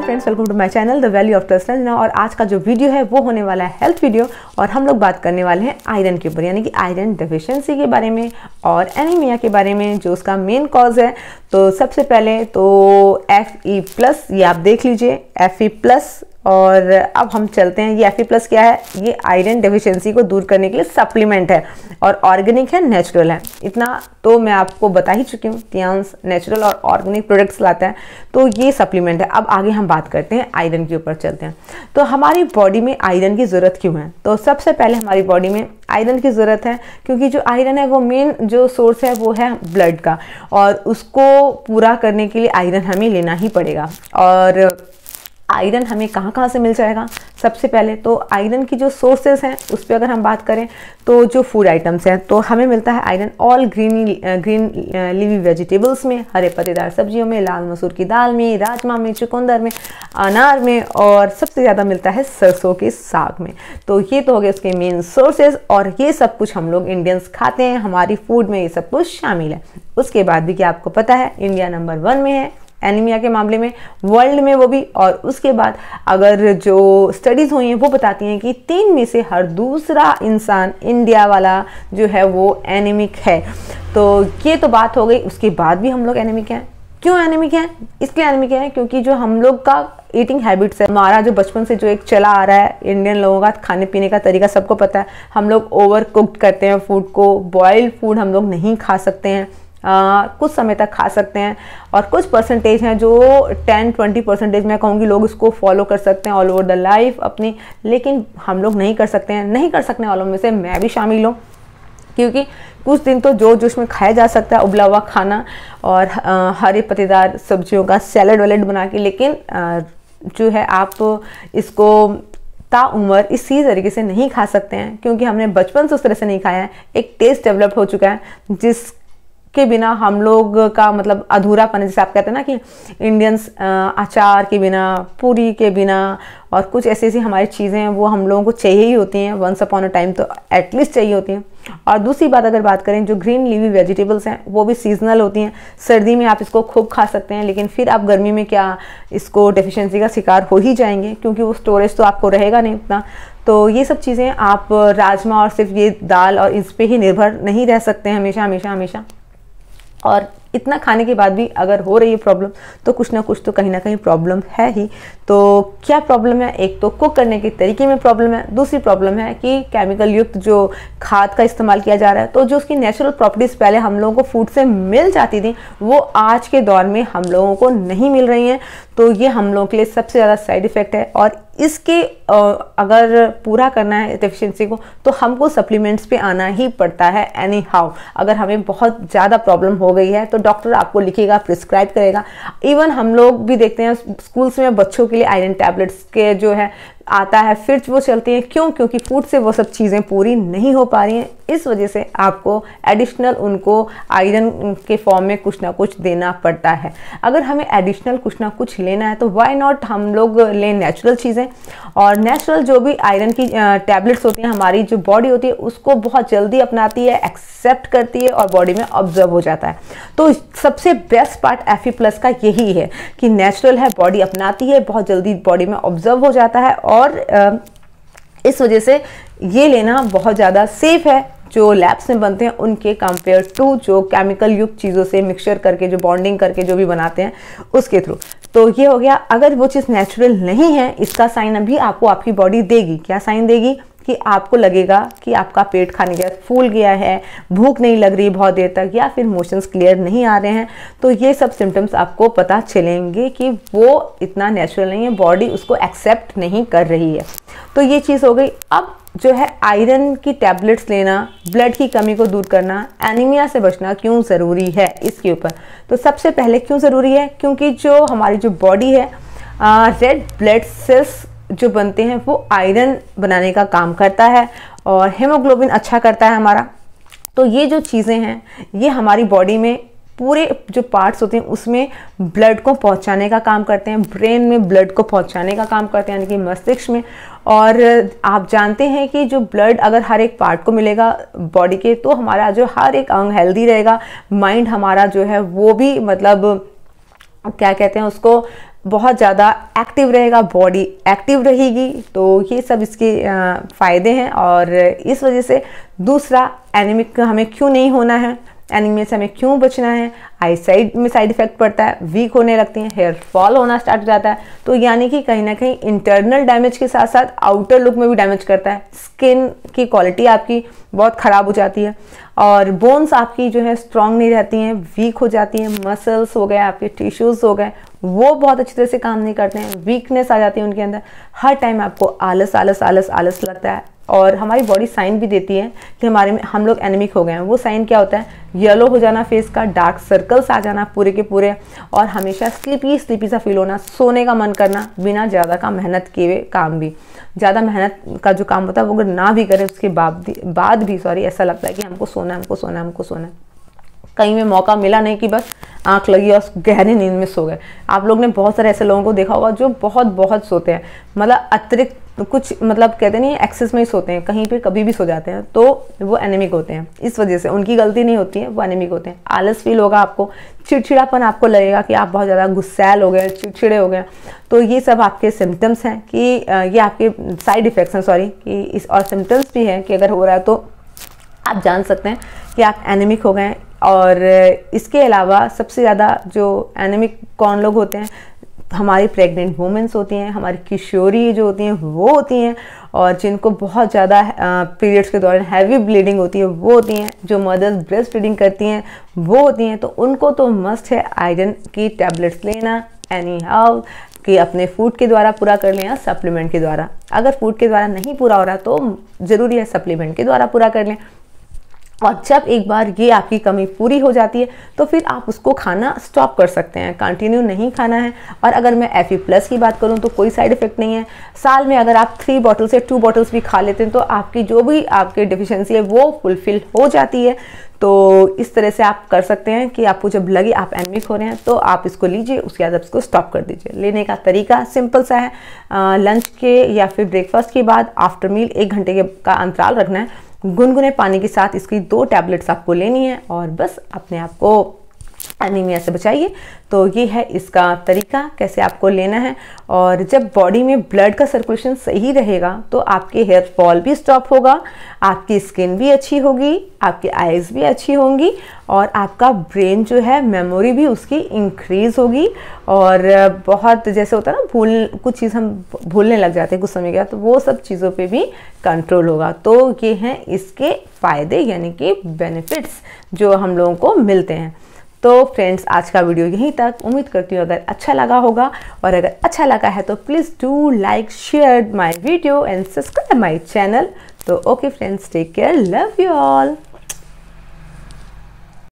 Friends, welcome to my channel the value of trust. और आज का जो वीडियो है वो होने वाला है हेल्थ वीडियो, और हम लोग बात करने वाले हैं आयरन के ऊपर, यानी कि आयरन डेफिशिएंसी के बारे में और एनीमिया के बारे में, जो उसका मेन कॉज है। तो सबसे पहले तो Fe+, ये आप देख लीजिए Fe+। और अब हम चलते हैं, ये Fe+ क्या है? ये आयरन डेफिशिएंसी को दूर करने के लिए सप्लीमेंट है और ऑर्गेनिक है, नेचुरल है। इतना तो मैं आपको बता ही चुकी हूँ, तियांश नेचुरल और ऑर्गेनिक प्रोडक्ट्स लाता है, तो ये सप्लीमेंट है। अब आगे हम बात करते हैं आयरन के ऊपर चलते हैं। तो हमारी बॉडी में आयरन की ज़रूरत क्यों है? तो सबसे पहले हमारी बॉडी में आयरन की ज़रूरत है क्योंकि जो आयरन है वो मेन जो सोर्स है वो है ब्लड का, और उसको पूरा करने के लिए आयरन हमें लेना ही पड़ेगा। और आयरन हमें कहाँ कहाँ से मिल जाएगा? सबसे पहले तो आयरन की जो सोर्सेज हैं उस पर अगर हम बात करें तो जो फूड आइटम्स हैं, तो हमें मिलता है iron all green leafy vegetables में, हरे पत्तेदार सब्जियों में, लाल मसूर की दाल में, राजमा में, चुकंदर में, अनार में, और सबसे ज़्यादा मिलता है सरसों के साग में। तो ये तो हो गए उसके मेन सोर्सेज, और ये सब कुछ हम लोग इंडियंस खाते हैं, हमारी फूड में ये सब कुछ शामिल है। उसके बाद भी क्या आपको पता है, इंडिया नंबर 1 में है एनीमिया के मामले में, वर्ल्ड में वो भी। और उसके बाद अगर जो स्टडीज़ हुई हैं वो बताती हैं कि 3 में से हर दूसरा इंसान इंडिया वाला जो है वो एनीमिक है। तो ये तो बात हो गई। उसके बाद भी हम लोग एनीमिक हैं। क्यों एनीमिक हैं? इसलिए एनीमिक हैं क्योंकि जो हम लोग का ईटिंग हैबिट्स है, हमारा जो बचपन से जो एक चला आ रहा है, इंडियन लोगों का खाने पीने का तरीका सबको पता है। हम लोग ओवर कुक्ड करते हैं फूड को, बॉइल्ड फूड हम लोग नहीं खा सकते हैं, कुछ समय तक खा सकते हैं, और कुछ परसेंटेज हैं जो 10-20% मैं कहूँगी लोग इसको फॉलो कर सकते हैं ऑल ओवर द लाइफ अपनी, लेकिन हम लोग नहीं कर सकते हैं। नहीं कर सकने वालों में से मैं भी शामिल हूँ, क्योंकि कुछ दिन तो जो जोश में खाया जा सकता है उबला हुआ खाना और हरे पत्तेदार सब्जियों का सैलड वैलड बना के, लेकिन जो है आप इसको ताउम्र इसी तरीके से नहीं खा सकते हैं, क्योंकि हमने बचपन से उस तरह से नहीं खाया है। एक टेस्ट डेवलप हो चुका है जिसके बिना हम लोग का मतलब अधूरापन है। जैसे आप कहते हैं ना कि इंडियंस अचार के बिना, पूरी के बिना, और कुछ ऐसी ऐसी हमारी चीज़ें हैं वो हम लोगों को चाहिए ही होती हैं, वंस अपॉन अ टाइम तो एटलीस्ट चाहिए होती हैं। और दूसरी बात अगर बात करें, जो ग्रीन लीवी वेजिटेबल्स हैं वो भी सीजनल होती हैं। सर्दी में आप इसको खूब खा सकते हैं, लेकिन फिर आप गर्मी में क्या इसको डेफिशिएंसी का शिकार हो ही जाएंगे, क्योंकि वो स्टोरेज तो आपको रहेगा नहीं उतना। तो ये सब चीज़ें आप राजमा और सिर्फ ये दाल और इस पर ही निर्भर नहीं रह सकते हैं हमेशा हमेशा हमेशा। और इतना खाने के बाद भी अगर हो रही है प्रॉब्लम, तो कुछ ना कुछ तो कहीं ना कहीं प्रॉब्लम है ही। तो क्या प्रॉब्लम है? एक तो कुक करने के तरीके में प्रॉब्लम है, दूसरी प्रॉब्लम है कि केमिकल युक्त जो खाद का इस्तेमाल किया जा रहा है, तो जो उसकी नेचुरल प्रॉपर्टीज़ पहले हम लोगों को फूड से मिल जाती थी वो आज के दौर में हम लोगों को नहीं मिल रही हैं। तो ये हम लोगों के लिए सबसे ज़्यादा साइड इफ़ेक्ट है, और इसके अगर पूरा करना है डेफिशिएंसी को तो हमको सप्लीमेंट्स पे आना ही पड़ता है एनी हाउ। अगर हमें बहुत ज़्यादा प्रॉब्लम हो गई है तो डॉक्टर आपको लिखेगा, प्रिस्क्राइब करेगा। इवन हम लोग भी देखते हैं स्कूल्स में बच्चों के लिए आयरन टैबलेट्स के जो है आता है, फिर वो चलती हैं। क्यों? क्योंकि फूड से वो सब चीज़ें पूरी नहीं हो पा रही हैं। इस वजह से आपको एडिशनल उनको आयरन के फॉर्म में कुछ ना कुछ देना पड़ता है। अगर हमें एडिशनल कुछ ना कुछ लेना है तो व्हाई नॉट हम लोग लें नेचुरल चीज़ें। और नेचुरल जो भी आयरन की टैबलेट्स होती हैं, हमारी जो बॉडी होती है उसको बहुत जल्दी अपनाती है, एक्सेप्ट करती है, और बॉडी में ऑब्जर्व हो जाता है। तो सबसे बेस्ट पार्ट Fe+ का यही है कि नेचुरल है, बॉडी अपनाती है, बहुत जल्दी बॉडी में ऑब्जर्व हो जाता है, और इस वजह से ये लेना बहुत ज़्यादा सेफ है जो लैब्स में बनते हैं उनके कंपेयर टू जो केमिकल युक्त चीज़ों से मिक्सचर करके, जो बॉन्डिंग करके जो भी बनाते हैं उसके थ्रू। तो ये हो गया। अगर वो चीज़ नेचुरल नहीं है, इसका साइन अभी आपको आपकी बॉडी देगी। क्या साइन देगी? कि आपको लगेगा कि आपका पेट खाने के बाद फूल गया है, भूख नहीं लग रही बहुत देर तक, या फिर मोशंस क्लियर नहीं आ रहे हैं। तो ये सब सिम्टम्स आपको पता चलेंगे कि वो इतना नेचुरल नहीं है, बॉडी उसको एक्सेप्ट नहीं कर रही है। तो ये चीज़ हो गई। अब जो है आयरन की टैबलेट्स लेना, ब्लड की कमी को दूर करना, एनीमिया से बचना क्यों ज़रूरी है इसके ऊपर। तो सबसे पहले क्यों ज़रूरी है? क्योंकि जो हमारी जो बॉडी है, रेड ब्लड सेल्स जो बनते हैं वो आयरन बनाने का काम करता है, और हेमोग्लोबिन अच्छा करता है हमारा। तो ये जो चीज़ें हैं ये हमारी बॉडी में पूरे जो पार्ट्स होते हैं उसमें ब्लड को पहुंचाने का काम करते हैं, ब्रेन में ब्लड को पहुंचाने का काम करते हैं, यानी कि मस्तिष्क में। और आप जानते हैं कि जो ब्लड अगर हर एक पार्ट को मिलेगा बॉडी के, तो हमारा जो हर एक अंग हेल्दी रहेगा, माइंड हमारा जो है वो भी मतलब क्या कहते हैं उसको, बहुत ज़्यादा एक्टिव रहेगा, बॉडी एक्टिव रहेगी। तो ये सब इसके फ़ायदे हैं। और इस वजह से दूसरा, एनीमिक हमें क्यों नहीं होना है, एनीमिया से हमें क्यों बचना है, आई साइड में साइड इफेक्ट पड़ता है, वीक होने लगती हैं, हेयर फॉल होना स्टार्ट हो जाता है। तो यानी कि कहीं ना कहीं इंटरनल डैमेज के साथ साथ आउटर लुक में भी डैमेज करता है। स्किन की क्वालिटी आपकी बहुत ख़राब हो जाती है और बोन्स आपकी जो है स्ट्रांग नहीं रहती हैं, वीक हो जाती हैं। मसल्स हो गए, आपके टिश्यूज़ हो गए, वो बहुत अच्छी तरह से काम नहीं करते हैं, वीकनेस आ जाती है उनके अंदर। हर टाइम आपको आलस आलस आलस आलस लगता है। और हमारी बॉडी साइन भी देती है कि हमारे में हम लोग एनीमिक हो गए हैं। वो साइन क्या होता है, येलो हो जाना फेस का, डार्क सर्कल्स आ जाना पूरे के पूरे, और हमेशा स्लीपी सा फील होना, सोने का मन करना, बिना ज़्यादा का मेहनत किए हुए काम भी। ज़्यादा मेहनत का जो काम होता है वो अगर ना भी करें उसके बाद भी ऐसा लगता है कि हमको सोना है, हमको सोना है, हमको सोना है। कहीं में मौका मिला नहीं कि बस आंख लगी और गहरी नींद में सो गए। आप लोग ने बहुत सारे ऐसे लोगों को देखा होगा जो बहुत सोते हैं, मतलब अतिरिक्त कुछ, मतलब कहते नहीं एक्सेस में ही सोते हैं, कहीं पे कभी भी सो जाते हैं, तो वो एनीमिक होते हैं। इस वजह से उनकी गलती नहीं होती है, वो एनीमिक होते हैं। आलस फील होगा आपको, चिड़चिड़ापन आपको लगेगा कि आप बहुत ज़्यादा गुस्सैल हो गए, चिड़चिड़े हो गए। तो ये सब आपके सिम्टम्स हैं कि ये आपके साइड इफ़ेक्ट्स हैं, सॉरी, कि इस और सिम्टम्स भी हैं कि अगर हो रहा है तो आप जान सकते हैं कि आप एनीमिक हो गए हैं। और इसके अलावा सबसे ज़्यादा जो एनीमिक कौन लोग होते हैं, हमारी प्रेग्नेंट वुमेन्स होती हैं, हमारी किशोरी जो होती हैं वो होती हैं, और जिनको बहुत ज़्यादा पीरियड्स के दौरान हैवी ब्लीडिंग होती है वो होती हैं, जो मदर्स ब्रेस्ट फीडिंग करती हैं वो होती हैं। तो उनको तो मस्ट है आयरन की टैबलेट्स लेना एनी हाउ, कि अपने फूड के द्वारा पूरा कर लें या सप्लीमेंट के द्वारा। अगर फूड के द्वारा नहीं पूरा हो रहा तो ज़रूरी है सप्लीमेंट के द्वारा पूरा कर लें। और जब एक बार ये आपकी कमी पूरी हो जाती है तो फिर आप उसको खाना स्टॉप कर सकते हैं, कंटिन्यू नहीं खाना है। और अगर मैं Fe+ की बात करूं तो कोई साइड इफेक्ट नहीं है। साल में अगर आप 3 बॉटल्स या 2 बॉटल्स भी खा लेते हैं तो आपकी जो भी आपकी डिफिशियंसी है वो फुलफिल हो जाती है। तो इस तरह से आप कर सकते हैं कि आपको जब लगे आप एनीमिक हो रहे हैं तो आप इसको लीजिए, उसके बाद इसको स्टॉप कर दीजिए। लेने का तरीका सिंपल सा है, लंच के या फिर ब्रेकफास्ट के बाद आफ्टर मील 1 घंटे का अंतराल रखना है। गुनगुने पानी के साथ इसकी 2 टैबलेट्स आपको लेनी है और बस अपने आप को एनीमिया से बचाइए। तो ये है इसका तरीका कैसे आपको लेना है। और जब बॉडी में ब्लड का सर्कुलेशन सही रहेगा तो आपके हेयर फॉल भी स्टॉप होगा, आपकी स्किन भी अच्छी होगी, आपकी आईज भी अच्छी होंगी, और आपका ब्रेन जो है मेमोरी भी उसकी इंक्रीज होगी। और बहुत जैसे होता है ना, कुछ चीज़ हम भूलने लग जाते हैं कुछ समय के बाद, तो वो सब चीज़ों पे भी कंट्रोल होगा। तो ये हैं इसके फ़ायदे, यानी कि बेनिफिट्स जो हम लोगों को मिलते हैं। तो फ्रेंड्स, आज का वीडियो यहीं तक। उम्मीद करती हूँ अगर अच्छा लगा होगा, और अगर अच्छा लगा है तो please do like, share my video and subscribe my channel. तो okay friends, take care, love you all.